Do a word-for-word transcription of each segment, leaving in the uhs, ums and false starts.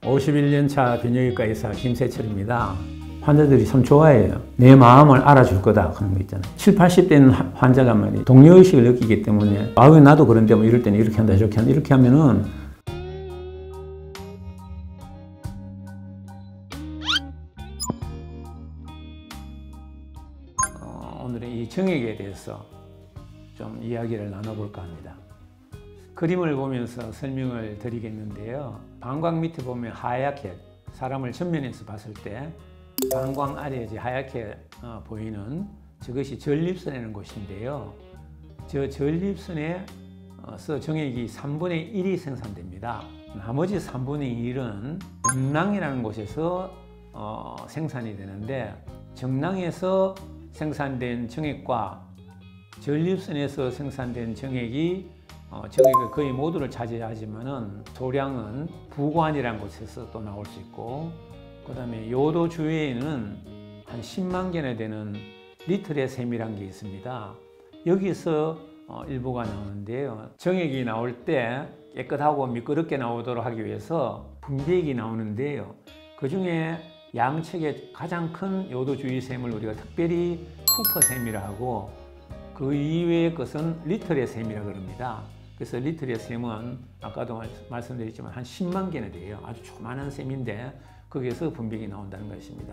오십일 년 차 비뇨기과 의사 김세철입니다. 환자들이 참 좋아해요. 내 마음을 알아줄 거다 하는 거 있잖아요. 칠십, 팔십 대는 환자가 말이에요. 동료의식을 느끼기 때문에 아, 왜 나도 그런데 뭐 이럴 때는 이렇게 한다 저렇게 한다 이렇게 하면은 어, 오늘은 이 정액에 대해서 좀 이야기를 나눠볼까 합니다. 그림을 보면서 설명을 드리겠는데요. 방광 밑에 보면 하얗게 사람을 정면에서 봤을 때 방광 아래에 하얗게 어, 보이는 저것이 전립선이라는 곳인데요. 저 전립선에서 정액이 삼분의 일이 생산됩니다. 나머지 삼분의 일은 정낭이라는 곳에서 어, 생산이 되는데 정낭에서 생산된 정액과 전립선에서 생산된 정액이 어, 정액의 거의 모두를 차지하지만은 소량은 부관이라는 곳에서 또 나올 수 있고, 그 다음에 요도 주위에는 한 십만 개나 되는 리틀의 샘이라는 게 있습니다. 여기서 어, 일부가 나오는데요. 정액이 나올 때 깨끗하고 미끄럽게 나오도록 하기 위해서 분비액이 나오는데요. 그 중에 양측에 가장 큰 요도 주위 샘을 우리가 특별히 쿠퍼샘이라 하고, 그 이외의 것은 리틀의 샘이라 그럽니다. 그래서 리틀의 샘은 아까도 말씀드렸지만 한 십만 개나 돼요. 아주 조그마한 샘인데 거기에서 분비액이 나온다는 것입니다.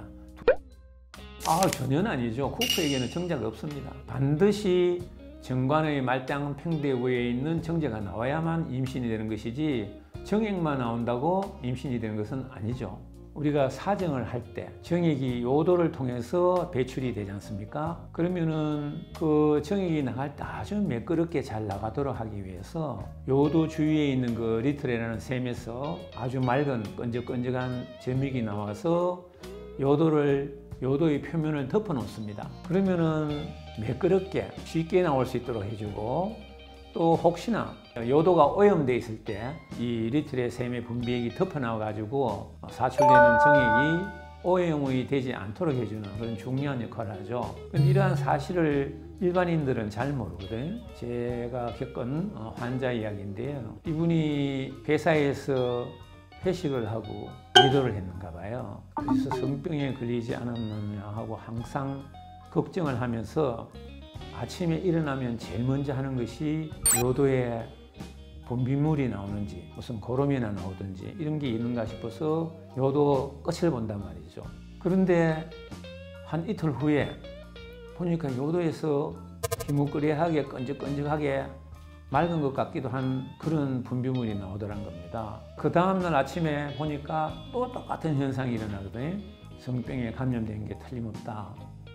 아, 전혀 아니죠. 쿠퍼에게는 정자가 없습니다. 반드시 정관의 말단 팽대부에 있는 정자가 나와야만 임신이 되는 것이지 정액만 나온다고 임신이 되는 것은 아니죠. 우리가 사정을 할 때 정액이 요도를 통해서 배출이 되지 않습니까? 그러면은 그 정액이 나갈 때 아주 매끄럽게 잘 나가도록 하기 위해서 요도 주위에 있는 그 리틀이라는 샘에서 아주 맑은 끈적끈적한 점액이 나와서 요도를 요도의 표면을 덮어 놓습니다. 그러면은 매끄럽게 쉽게 나올 수 있도록 해주고, 또 혹시나 요도가 오염되어 있을 때 이 리틀의 샘의 분비액이 덮어 나와 가지고 사출되는 정액이 오염이 되지 않도록 해주는 그런 중요한 역할을 하죠. 근데 이러한 사실을 일반인들은 잘 모르거든요. 제가 겪은 환자 이야기인데요. 이분이 회사에서 회식을 하고 기도를 했는가 봐요. 그래서 성병에 걸리지 않았느냐 하고 항상 걱정을 하면서 아침에 일어나면 제일 먼저 하는 것이 요도에 분비물이 나오는지 무슨 고름이나 나오든지 이런 게 있는가 싶어서 요도 끝을 본단 말이죠. 그런데 한 이틀 후에 보니까 요도에서 희뭇거리하게 끈적끈적하게 맑은 것 같기도 한 그런 분비물이 나오더란 겁니다. 그 다음날 아침에 보니까 또 똑같은 현상이 일어나거든요. 성병에 감염된 게 틀림없다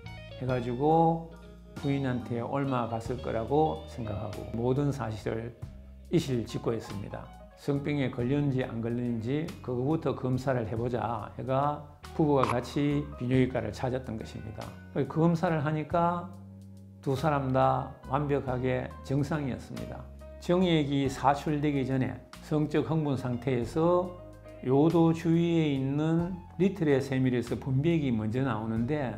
해가지고 부인한테 옮아 갔을 거라고 생각하고 모든 사실을 이실직고했습니다. 성병에 걸렸는지 안 걸렸는지 그거부터 검사를 해보자 해가 부부가 같이 비뇨기과를 찾았던 것입니다. 검사를 하니까 두 사람 다 완벽하게 정상이었습니다. 정액이 사출되기 전에 성적 흥분 상태에서 요도 주위에 있는 리틀의 샘에서 분비액이 먼저 나오는데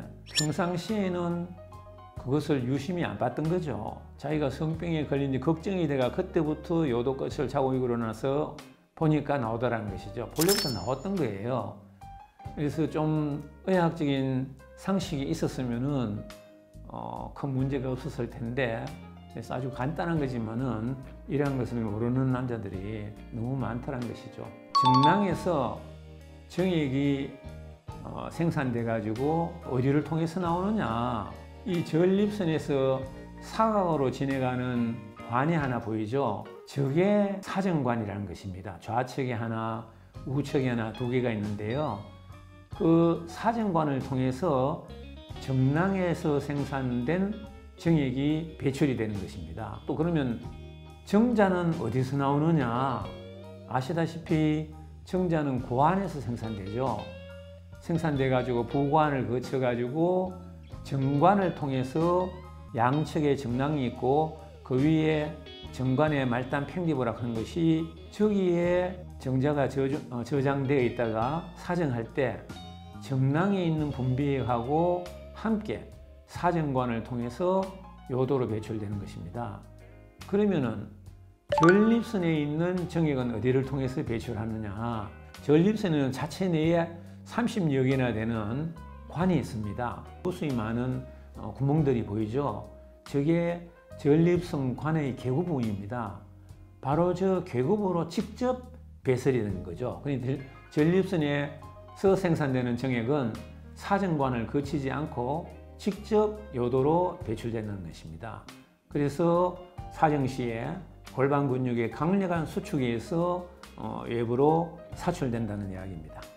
평상시에는 그것을 유심히 안 봤던 거죠. 자기가 성병에 걸린지 걱정이 돼가 그때부터 요도 끝을 자고 일어나서 보니까 나오더라는 것이죠. 본래부터 나왔던 거예요. 그래서 좀 의학적인 상식이 있었으면은 어, 큰 문제가 없었을 텐데, 그래서 아주 간단한 거지만은 이러한 것을 모르는 남자들이 너무 많다는 것이죠. 정낭에서 정액이 어, 생산돼 가지고 어디를 통해서 나오느냐? 이 전립선에서 사각으로 지나가는 관이 하나 보이죠? 저게 사정관이라는 것입니다. 좌측에 하나, 우측에 하나 두 개가 있는데요. 그 사정관을 통해서 정낭에서 생산된 정액이 배출이 되는 것입니다. 또 그러면 정자는 어디서 나오느냐? 아시다시피 정자는 고안에서 생산되죠. 생산돼 가지고 부관을 거쳐 가지고 정관을 통해서 양측에 정낭이 있고 그 위에 정관의 말단 팽디부라 하는 것이 저기에 정자가 저장되어 있다가 사정할 때 정낭에 있는 분비액하고 함께 사정관을 통해서 요도로 배출되는 것입니다. 그러면은 전립선에 있는 정액은 어디를 통해서 배출하느냐? 전립선은 자체 내에 삼십여 개나 되는 관이 있습니다. 무수히 많은 구멍들이 보이죠. 저게 전립선 관의 계구 부분입니다. 바로 저 계구부로 직접 배설이 되는 거죠. 그러니까 전립선에서 생산되는 정액은 사정관을 거치지 않고 직접 요도로 배출되는 것입니다. 그래서 사정 시에 골반 근육의 강력한 수축에 의해서 외부로 사출된다는 이야기입니다.